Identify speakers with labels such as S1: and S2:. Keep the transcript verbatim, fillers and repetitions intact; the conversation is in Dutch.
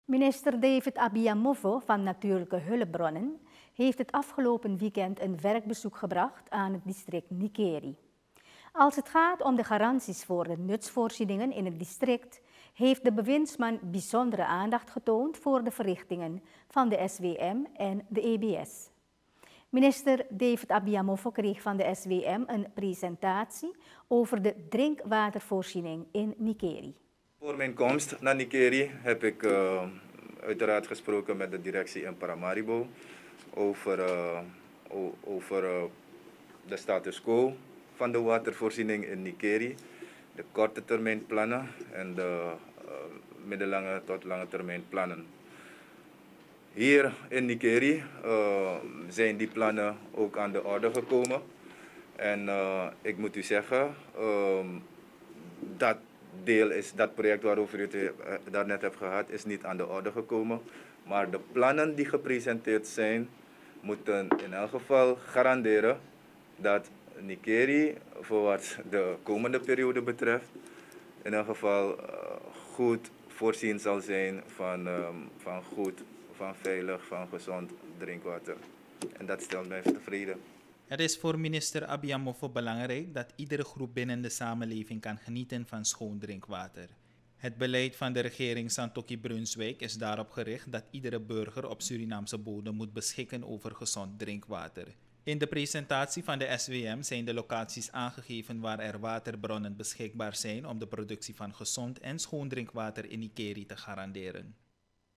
S1: Minister David Abiamofo van Natuurlijke Hulpbronnen heeft het afgelopen weekend een werkbezoek gebracht aan het district Nikeri. Als het gaat om de garanties voor de nutsvoorzieningen in het district, heeft de bewindsman bijzondere aandacht getoond voor de verrichtingen van de S W M en de E B S. Minister David Abiamofo kreeg van de S W M een presentatie over de drinkwatervoorziening in Nikeri.
S2: Voor mijn komst naar Nikeri heb ik uh, uiteraard gesproken met de directie in Paramaribo over, uh, over uh, de status quo van de watervoorziening in Nikeri, de korte termijn plannen en de uh, middellange tot lange termijn plannen. Hier in Nikeri uh, zijn die plannen ook aan de orde gekomen en uh, ik moet u zeggen uh, dat deel is, dat project waarover u het uh, daarnet hebt gehad, is niet aan de orde gekomen. Maar de plannen die gepresenteerd zijn, moeten in elk geval garanderen dat Nikeri, voor wat de komende periode betreft, in elk geval uh, goed voorzien zal zijn van, um, van goed, van veilig, van gezond drinkwater. En dat stelt mij tevreden.
S3: Het is voor minister Abiamofo belangrijk dat iedere groep binnen de samenleving kan genieten van schoon drinkwater. Het beleid van de regering Santoki-Brunswijk is daarop gericht dat iedere burger op Surinaamse bodem moet beschikken over gezond drinkwater. In de presentatie van de S W M zijn de locaties aangegeven waar er waterbronnen beschikbaar zijn om de productie van gezond en schoon drinkwater in Nikeri te garanderen.